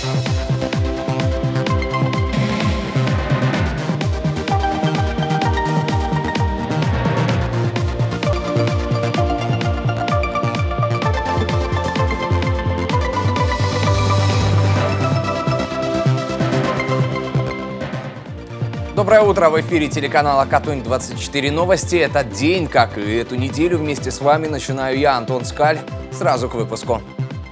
Доброе утро! В эфире телеканала Катунь-24 новости. Этот день, как и эту неделю, вместе с вами начинаю я, Антон Скаль. Сразу к выпуску.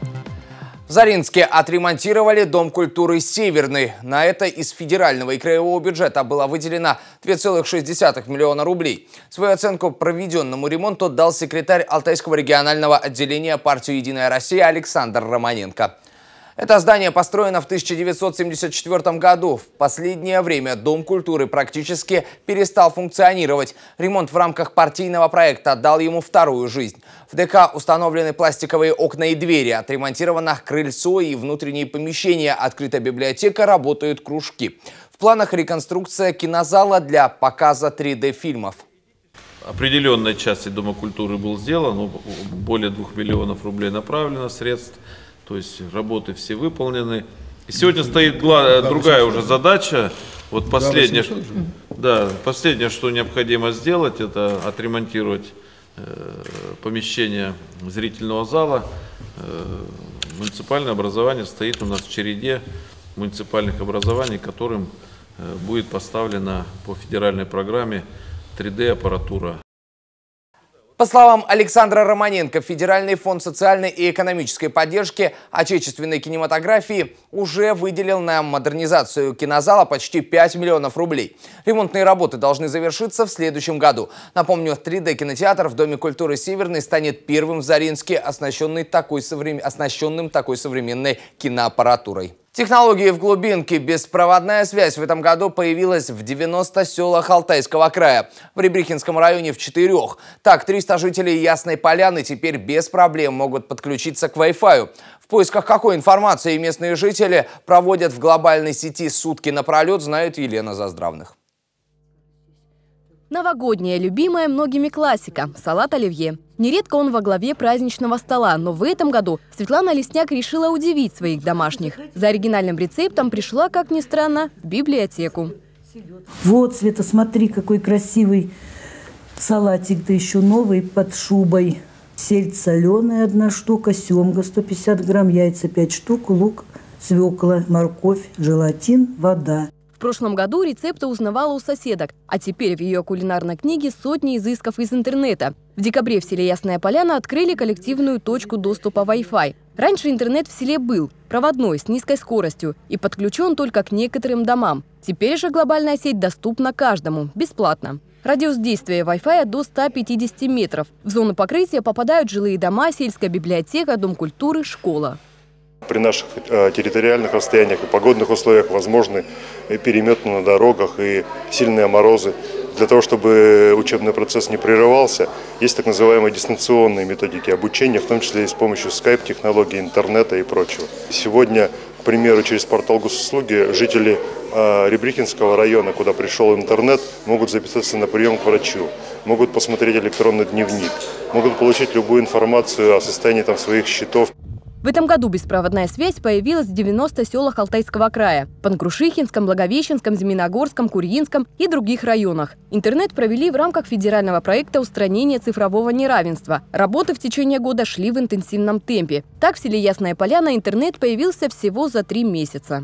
В Заринске отремонтировали Дом культуры «Северный». На это из федерального и краевого бюджета было выделено 2,6 миллиона рублей. Свою оценку проведенному ремонту дал секретарь Алтайского регионального отделения партии «Единая Россия» Александр Романенко. Это здание построено в 1974 году. В последнее время Дом культуры практически перестал функционировать. Ремонт в рамках партийного проекта дал ему вторую жизнь. В ДК установлены пластиковые окна и двери, отремонтировано крыльцо и внутренние помещения, открыта библиотека, работают кружки. В планах реконструкция кинозала для показа 3D-фильмов. Определенной части Дома культуры был сделан, более 2 миллионов рублей направлено средств. То есть работы все выполнены. И сегодня стоит другая уже задача. Вот последнее, что необходимо сделать, это отремонтировать помещение зрительного зала. Муниципальное образование стоит у нас в череде муниципальных образований, которым будет поставлена по федеральной программе 3D-аппаратура. По словам Александра Романенко, Федеральный фонд социальной и экономической поддержки отечественной кинематографии уже выделил на модернизацию кинозала почти 5 миллионов рублей. Ремонтные работы должны завершиться в следующем году. Напомню, 3D-кинотеатр в Доме культуры «Северный» станет первым в Заринске, оснащенным такой современной киноаппаратурой. Технологии в глубинке. Беспроводная связь в этом году появилась в 90 селах Алтайского края. В Ребрихинском районе в 4. Так, 300 жителей Ясной Поляны теперь без проблем могут подключиться к Wi-Fi. В поисках какой информации местные жители проводят в глобальной сети сутки напролет, знает Елена Заздравных. Новогодняя, любимая многими классика – салат оливье. Нередко он во главе праздничного стола, но в этом году Светлана Лесняк решила удивить своих домашних. За оригинальным рецептом пришла, как ни странно, в библиотеку. Вот, Света, смотри, какой красивый салатик, да еще новый, под шубой. Сельдь соленая 1 штука, семга 150 грамм, яйца 5 штук, лук, свекла, морковь, желатин, вода. В прошлом году рецепты узнавала у соседок, а теперь в ее кулинарной книге сотни изысков из интернета. В декабре в селе Ясная Поляна открыли коллективную точку доступа Wi-Fi. Раньше интернет в селе был проводной, с низкой скоростью и подключен только к некоторым домам. Теперь же глобальная сеть доступна каждому, бесплатно. Радиус действия Wi-Fi до 150 метров. В зону покрытия попадают жилые дома, сельская библиотека, дом культуры, школа. При наших территориальных расстояниях и погодных условиях возможны переметы на дорогах и сильные морозы. Для того, чтобы учебный процесс не прерывался, есть так называемые дистанционные методики обучения, в том числе и с помощью скайп-технологий, интернета и прочего. Сегодня, к примеру, через портал госуслуги жители Ребрихинского района, куда пришел интернет, могут записаться на прием к врачу, могут посмотреть электронный дневник, могут получить любую информацию о состоянии своих счетов. В этом году беспроводная связь появилась в 90 селах Алтайского края – Панкрушихинском, Благовещенском, Змеиногорском, Курьинском и других районах. Интернет провели в рамках федерального проекта устранения цифрового неравенства. Работы в течение года шли в интенсивном темпе. Так, в селе Ясная Поляна интернет появился всего за 3 месяца.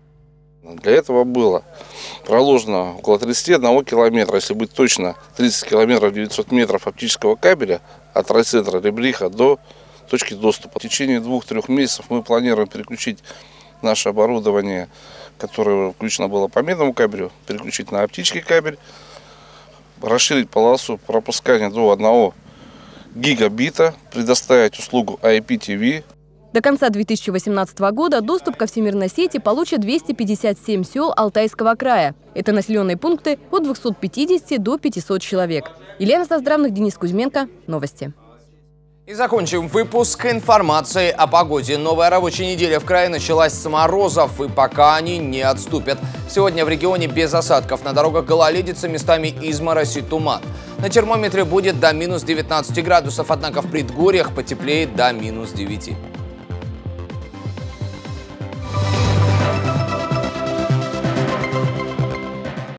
Для этого было проложено около 31 километра, если быть точно, 30 километров 900 метров оптического кабеля от райцентра Ребриха до точки доступа. В течение 2-3 месяцев мы планируем переключить наше оборудование, которое включено было по медному кабелю, переключить на оптический кабель, расширить полосу пропускания до 1 гигабита, предоставить услугу IPTV. До конца 2018 года доступ ко всемирной сети получат 257 сел Алтайского края. Это населенные пункты от 250 до 500 человек. Елена Заздравных, Денис Кузьменко. Новости. И закончим выпуск информации о погоде. Новая рабочая неделя в крае началась с морозов, и пока они не отступят. Сегодня в регионе без осадков. На дорогах гололедица, местами изморозь и туман. На термометре будет до -19 градусов, однако в предгорьях потеплеет до -9.